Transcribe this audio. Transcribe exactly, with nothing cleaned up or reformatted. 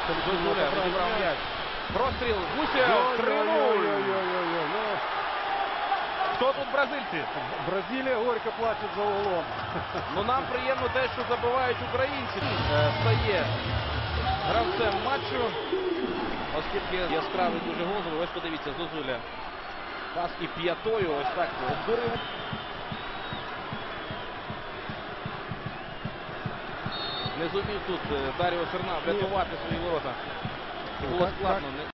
Зозуля відібрав м'яч. Простріл. Гусєв. три нуль. Хто тут бразильці? Бразилія горько плаче за углом. Ну нам приємно те, що забивають українці. Е, Стає гравцем матчу. Оскільки яскравий дуже гол. Ось подивіться, Зозуля. Пас і п'ятою. Ось так обдурив. Не зумів тут Даріо Серна врятувати свої ворота. Було складно.